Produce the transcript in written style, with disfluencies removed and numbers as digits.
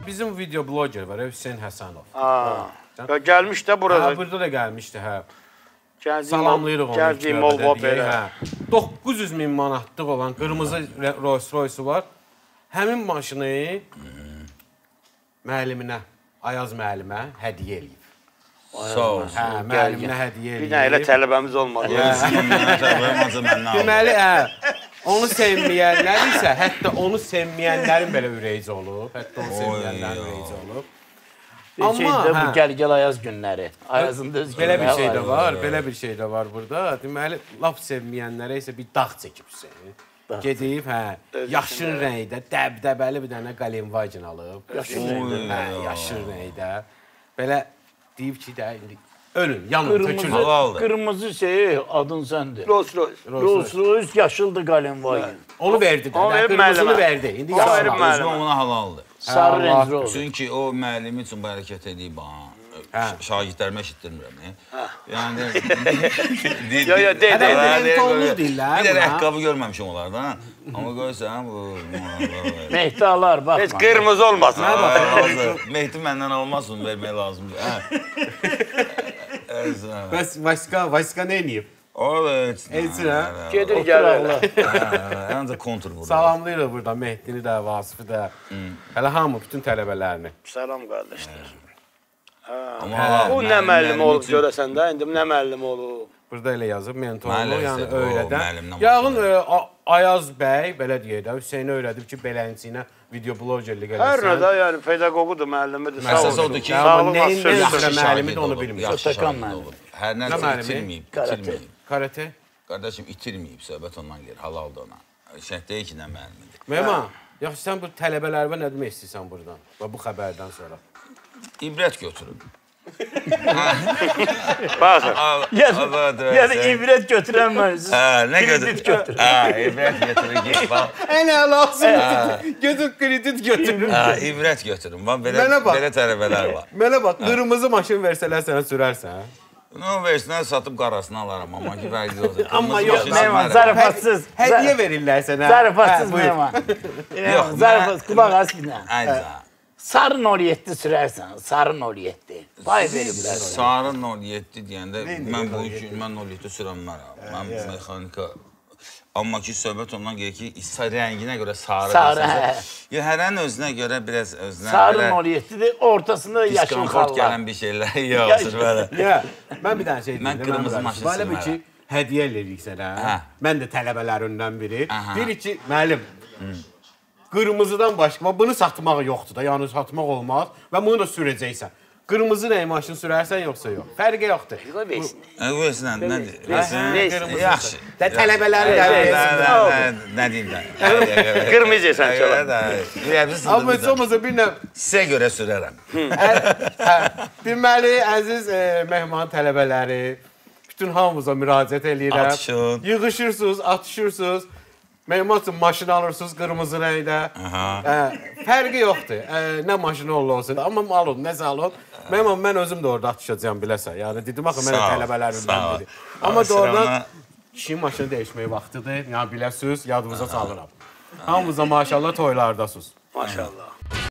Bizim video bloger var, Hüseyin Həsənov. Gəlmiş də burada. Burada da gəlmişdi, hə. Salamlayırıq onu. Gəldiyim olma belə. 900 min manatlıq olan qırmızı Rolls Royce var. Həmin maşını müəlliminə, Ayaz müəllimə hədiyyə eləyib. Sağ ol. Hə, müəlliminə hədiyyə eləyib. Bir nə elə tələbəmiz olmadı. Deməli, onu sevməyənlər isə, hətta onu sevməyənlərin belə ürəyici olub. Hətta onu sevməyənlərin ürəyici olub. Amma bu gəl Ayaz günləri. Ayazın da öz günləri belə bir şey də var, belə bir şey də var burada. Deməli, laf sevməyənlərə isə bir dağ çəkib Hüseyin. Gedib, yaşın rəngdə, dəbdəbəli bir dənə Qalenvagin alıb. Yaşın rəngdə? Hə, yaşın rəngdə. Belə deyib ki, də indi ölün, yanın, tökülün. Qırmızı şey, adın səndə. Rolls Royce. Rolls Royce yaşıldı Qalenvagin. Onu verdi də, qırmızını verdi. İndi yaşın. Özü ona halaldır. Sarı Range Rover. Çünki o müəllimi üçün bu hərəkət edib, şagirdlərimə eşitdirmirəm. Yəni... Yo, tonlu deyirlər. Bir də rəqqabı görməmişim onlardan. Amma görürsən, bu... Mehdi alar, baxma. Heç qırmızı olmasın. Mehdi məndən almasın, vermək lazımdır. Bəs Vaska nə eləyib? O da heç... Gedir, gəlir. Ancaq kontur vurur. Salamlayırıq burada Mehdini də, Vasif'i də. Hələ hamı, bütün tələbələrini. Salam, qardaşlar. Bu nə müəllim olub görəsən də, indi nə müəllim olub? Burada elə yazıb, mentorluq, yəni o öyrədən. müəllimdən Yağın Ayaz bəy, belə deyək də, Hüseyni öyrədib ki, belənçiyinə video blogerlik eləsən. Hər nədə, yəni, pedaqoqudur, müəllimidir, sağ Məsəs olsun. odur ki, Nəyin üzrə müəllimi də onu bilmir. Yaxşı şahid olub. Hər nəsə itirməyib. Karate? Qardaşım, itirməyib, söhbət ondan gelir, halaldır ona. Şəhət deyil ki, nə müəllimidir. Mehman, yaxşı, sən bu tələbələrə nə demək istəyirsən buradan, bu xəbərdən sonra? İbrət götürün. Baxın. Yəni, ibrət götürən mən, kredit götürün. İbrət götürün, git, bax. Ənə lazımdır, götür kredit götürün. İbrət götürün, belə tələbələr var. Mənə bax, qırmızı maşın versələr sənə sürərsən. Nə versinlər, satıb qarasını alaram, amma ki, fərqli olacaq. Amma yox, Mehman, zarafatsız. Hədiyyə verirlər sənə. Zarafatsız Mehman. Zarafatsız, qulaq az bir dənə. Ayca. Sarı 07 sürərsən, sarı 07. Pay veriblər. Sarı 07 deyəndə, mən bu üçün, mən 07 sürənmərəm. Mən mexanika... Amma ki, söhbət ondan gelir ki, rənginə görə sarı. Sarı, hə. Hərənin özünə görə biraz özünə... Sarı 07-dir, ortasında yaşıl xallar. Diskomfort gələn bir şeylər yoxdur, belə. Mən bir dənə şey deyim. Mən qırmızı maşın Belə bir ki, hədiyyə eləyirik sənə. Mən də tələbələrindən biri. Deyir ki, müəllim, qırmızıdan başqa, bunu satmaq yoxdur da, yəni satmaq olmaz və bunu da sürəcəksən. Qırmızı rəng maşın sürərsən, yoxsa yox? Fərqi yoxdur. Versin, nədir? Yaxşı. Tələbələri nə deyim də? Qırmızı sən çalar. Amma heç olmasa bir nə... Sizə görə sürərəm. Deməli, əziz mehman tələbələri, bütün hamımıza müraciət eləyirəm. Atışın. Yığışırsınız, atışırsınız. Mehman üçün maşın alırsınız qırmızı rəngdə. Fərqi yoxdur. Nə maşını olsun. Amma alın, nəsə alın. Mehman, mən özüm də orada atışacağım, biləsən. Yəni, dedim axı, mənə tələbələrimdən biri. Amma doğrudan kişinin maşını dəyişmək vaxtıdır. Yəni, biləsiniz, yadınıza salıram. Hamımıza maşallah toylardasınız. Maşallah.